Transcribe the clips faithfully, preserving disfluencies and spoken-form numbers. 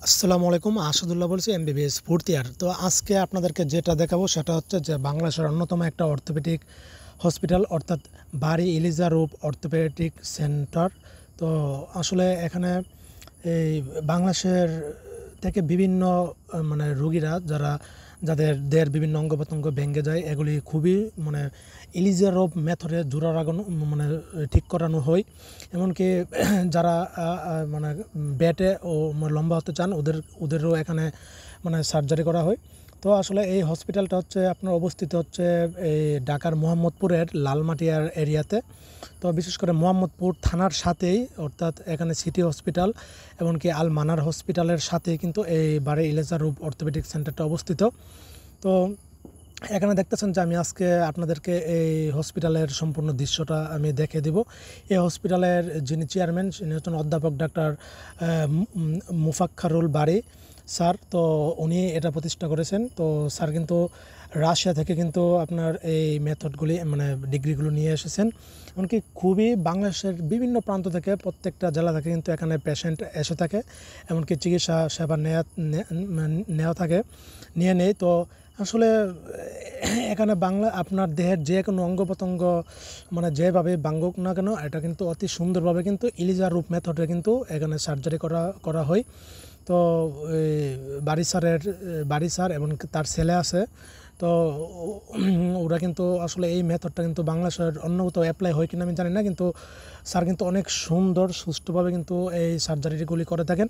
আসসালামু আলাইকুম। আসাদুল্লাহ বলছি, এমবিবিএস ফোর্থ ইয়ার। তো আজকে আপনাদেরকে যেটা দেখাবো সেটা হচ্ছে যে বাংলাদেশের অন্যতম একটা অর্থোপেডিক হসপিটাল, অর্থাৎ বাড়ি ইলিজা রূপ অর্থোপেডিক সেন্টার। তো আসলে এখানে এই বাংলাদেশের থেকে বিভিন্ন আহ, মানে রোগীরা যারা যাদের দেহের বিভিন্ন অঙ্গ প্রত্যঙ্গ ভেঙে যায়, এগুলি খুবই মানে ইলিজা রোপ মেথডে জোড়া লাগানো মানে ঠিক করানো হয়। এমনকি যারা আহ, আহ, মানে ব্যাটে ও লম্বা হতে চান, ওদের ওদেরও এখানে মানে সার্জারি করা হয়। তো আসলে এই হসপিটালটা হচ্ছে আপনার অবস্থিত হচ্ছে এই ঢাকার মোহাম্মদপুরের লালমাটিয়ার এরিয়াতে। তো বিশেষ করে মোহাম্মদপুর থানার সাথেই, অর্থাৎ এখানে সিটি হসপিটাল এমনকি আল মানার হসপিটালের সাথেই কিন্তু এই বারে ইলেজা রূপ অর্থোপেডিক সেন্টারটা অবস্থিত। তো এখানে দেখতেছেন যে আমি আজকে আপনাদেরকে এই হসপিটালের সম্পূর্ণ দৃশ্যটা আমি দেখে দিব। এই হসপিটালের যিনি চেয়ারম্যান তিনি হচ্ছেন অধ্যাপক ডাক্তার মুফাক্খারুল বারী স্যার। তো উনি এটা প্রতিষ্ঠা করেছেন। তো স্যার কিন্তু রাশিয়া থেকে কিন্তু আপনার এই মেথডগুলি মানে ডিগ্রিগুলো নিয়ে এসেছেন। এমনকি খুবই বাংলাদেশের বিভিন্ন প্রান্ত থেকে, প্রত্যেকটা জেলা থেকে কিন্তু এখানে পেশেন্ট এসে থাকে, এমনকি চিকিৎসা সেবা নেওয়া নেওয়া থাকে নিয়ে নেই। তো আসলে এখানে বাংলা আপনার দেহের যে কোনো অঙ্গ প্রত্যঙ্গ মানে যেভাবে ভাঙুক না কেন, এটা কিন্তু অতি সুন্দরভাবে কিন্তু ইলিজা রূপ মেথডে কিন্তু এখানে সার্জারি করা করা হয়। তো বাড়ি স্যারের বাড়ি স্যার এবং তার ছেলে আছে। তো ওরা কিন্তু আসলে এই মেথডটা কিন্তু বাংলাদেশের অন্য কোথাও অ্যাপ্লাই হয় কিনা আমি জানি না, কিন্তু স্যার কিন্তু অনেক সুন্দর সুষ্ঠুভাবে কিন্তু এই সার্জারিগুলি করে থাকেন।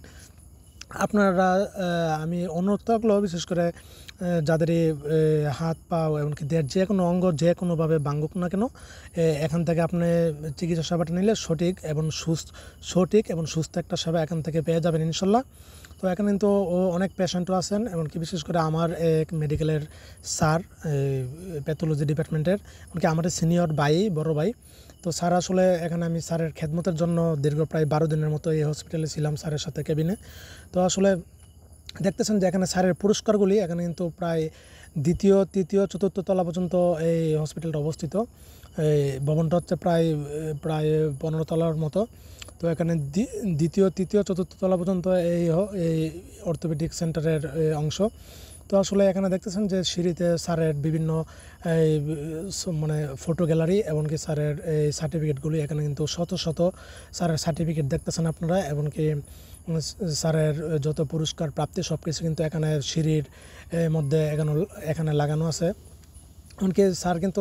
আপনারা আমি অনুরোধ থাকলো, বিশেষ করে যাদেরই হাত পা এমনকি দেহের যে কোনো অঙ্গ যে কোনোভাবে ভাঙুক না কেন, এখান থেকে আপনি চিকিৎসা সেবাটা নিলে সঠিক এবং সুস্থ সঠিক এবং সুস্থ একটা সেবা এখান থেকে পেয়ে যাবেন ইনশাল্লাহ। তো এখানে কিন্তু অনেক পেশেন্টও আছেন, এমনকি বিশেষ করে আমার এক মেডিকেলের স্যার, প্যাথোলজি ডিপার্টমেন্টের, এমনকি আমার সিনিয়র ভাই, বড় ভাই। তো স্যার আসলে এখানে আমি স্যারের খেদমতের জন্য দীর্ঘ প্রায় বারো দিনের মতো এই হসপিটালে ছিলাম স্যারের সাথে কেবিনে। তো আসলে দেখতেছেন যে এখানে স্যারের পুরস্কারগুলি এখানে কিন্তু প্রায় দ্বিতীয় তৃতীয় চতুর্থ তলা পর্যন্ত এই হসপিটালটা অবস্থিত। এই ভবনটা হচ্ছে প্রায় প্রায় পনেরো তলার মতো। তো এখানে দ্বিতীয় তৃতীয় চতুর্থ তলা পর্যন্ত এই এই অর্থোপেডিক সেন্টারের অংশ। তো আসলে এখানে দেখতেছেন যে সিঁড়িতে স্যারের বিভিন্ন এই মানে ফটো গ্যালারি, এমনকি স্যারের এই সার্টিফিকেটগুলি এখানে কিন্তু শত শত স্যারের সার্টিফিকেট দেখতেছেন আপনারা, এমনকি স্যারের যত পুরস্কার প্রাপ্তি সব কিছু কিন্তু এখানে সিঁড়ির মধ্যে এখানে এখানে লাগানো আছে। এমনকি স্যার কিন্তু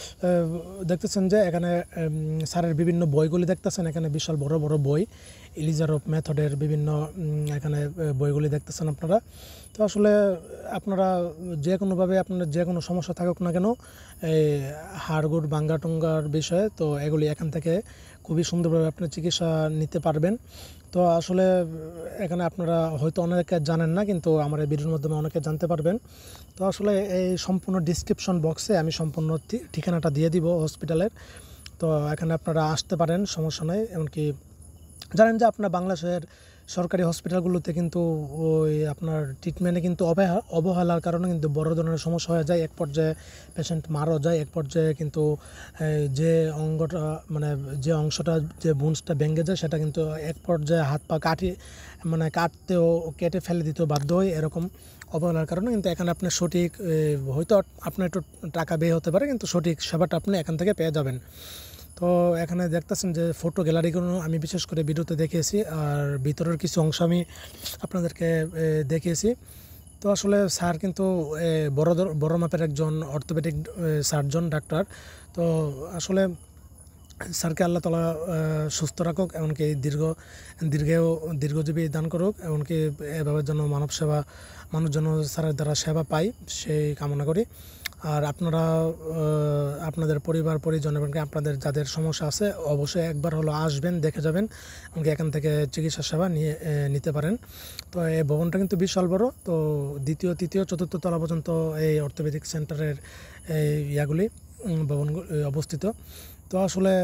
দেখতেছেন যে এখানে স্যারের বিভিন্ন বইগুলি দেখতেছেন, এখানে বিশাল বড় বড় বই ইলিজা রূপ মেথডের বিভিন্ন এখানে বইগুলি দেখতেছেন আপনারা। তো আসলে আপনারা যে কোনোভাবে আপনার যে কোনো সমস্যা থাকুক না কেন, এই হাড়গুড় ভাঙ্গা টুঙ্গার বিষয়ে, তো এগুলি এখান থেকে খুবই সুন্দরভাবে আপনি চিকিৎসা নিতে পারবেন। তো আসলে এখানে আপনারা হয়তো অনেকে জানেন না, কিন্তু আমার এই ভিডিওর মাধ্যমে অনেকে জানতে পারবেন। তো আসলে এই সম্পূর্ণ ডিসক্রিপশন বক্সে আমি সম্পূর্ণ ঠিকানাটা দিয়ে দিব হসপিটালের। তো এখানে আপনারা আসতে পারেন, সমস্যা নেই। এমনকি জানেন যে আপনার বাংলাদেশের সরকারি হসপিটালগুলোতে কিন্তু ওই আপনার ট্রিটমেন্টে কিন্তু অবহেলা অবহেলার কারণে কিন্তু বড় ধরনের সমস্যা হয়ে যায়, এক পর্যায়ে পেশেন্ট মারাও যায়, এক পর্যায়ে কিন্তু যে অঙ্গটা মানে যে অংশটা যে বুনসটা ভেঙে যায় সেটা কিন্তু এক পর্যায়ে হাত পা কাটি মানে কাটতেও কেটে ফেলে দিতেও বাধ্য হয়, এরকম অবহেলার কারণে। কিন্তু এখানে আপনি সঠিক হয়তো আপনার একটু টাকা ব্যয় হতে পারে, কিন্তু সঠিক সেবাটা আপনি এখান থেকে পেয়ে যাবেন। তো এখানে দেখতেছেন যে ফটো গ্যালারিগুলো আমি বিশেষ করে ভিডিওতে দেখিয়েছি, আর ভিতরের কিছু অংশ আমি আপনাদেরকে দেখিয়েছি। তো আসলে স্যার কিন্তু বড় বড় মাপের একজন অর্থোপেডিক সার্জন ডাক্তার। তো আসলে স্যারকে আল্লাহ তাআলা সুস্থ রাখুক, এমনকি দীর্ঘ দীর্ঘেও দীর্ঘজীবী দান করুক, এমনকি এভাবে যেন মানব সেবা মানুষ যেন স্যারের দ্বারা সেবা পাই সেই কামনা করি। আর আপনারা আপনাদের পরিবার পরিজন এবং আপনাদের যাদের সমস্যা আছে অবশ্যই একবার হলো আসবেন, দেখে যাবেন, এমনকি এখান থেকে চিকিৎসা সেবা নিয়ে নিতে পারেন। তো এই ভবনটা কিন্তু বিশাল বড়। তো দ্বিতীয় তৃতীয় চতুর্থ তলা পর্যন্ত এই অর্থোপেডিক সেন্টারের এই ইয়াগুলি ভবনগুলি অবস্থিত। তো আসলে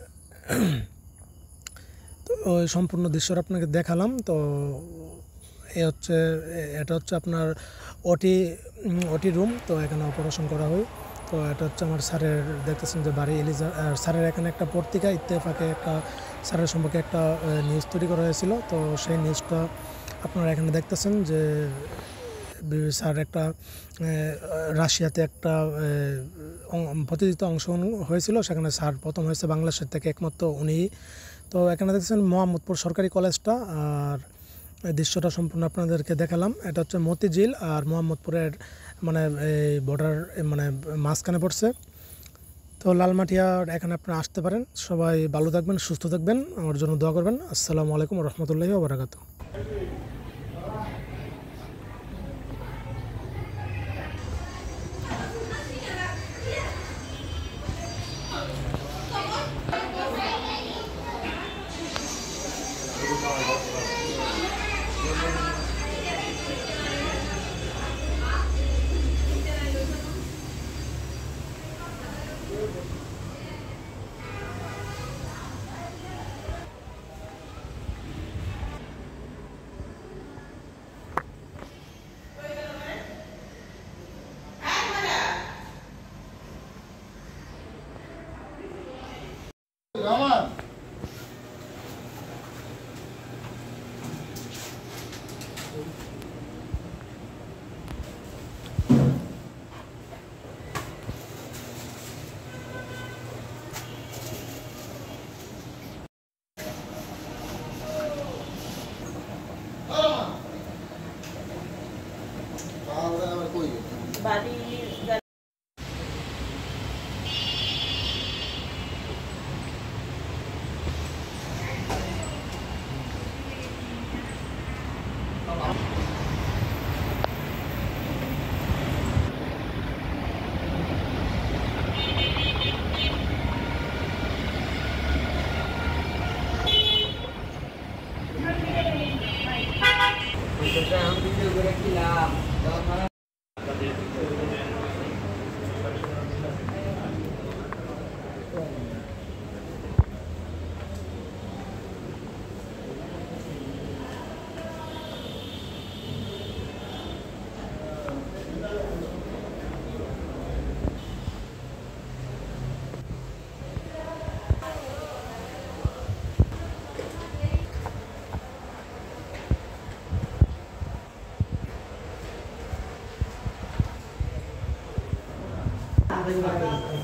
তো ওই সম্পূর্ণ দৃশ্যটা আপনাকে দেখালাম। তো এ হচ্ছে এটা হচ্ছে আপনার ওটি ওটি রুম। তো এখানে অপারেশন করা হয়। তো এটা হচ্ছে আমার স্যারের, দেখতেছেন যে বাড়ি এলিজা স্যারের এখানে একটা পত্রিকা ইত্তেফাকে একটা স্যারের সম্পর্কে একটা নিউজ তৈরি করা হয়েছিল। তো সেই নিউজটা আপনারা এখানে দেখতেছেন যে স্যার একটা রাশিয়াতে একটা প্রতিযোগিতা অংশগ্রহণ হয়েছিল, সেখানে স্যার প্রথম হয়েছে বাংলাদেশের থেকে একমাত্র উনি। তো এখানে দেখছেন মোহাম্মদপুর সরকারি কলেজটা, আর দৃশ্যটা সম্পূর্ণ আপনাদেরকে দেখালাম। এটা হচ্ছে মতিঝিল আর মোহাম্মদপুরের মানে এই বর্ডার মানে মাঝখানে পড়ছে। তো লালমাটিয়া এখানে আপনারা আসতে পারেন। সবাই ভালো থাকবেন, সুস্থ থাকবেন, আমার জন্য দোয়া করবেন। আসসালামু আলাইকুম রহমতুল্লাহি ওয়া বারাকাতুহু। Thank you.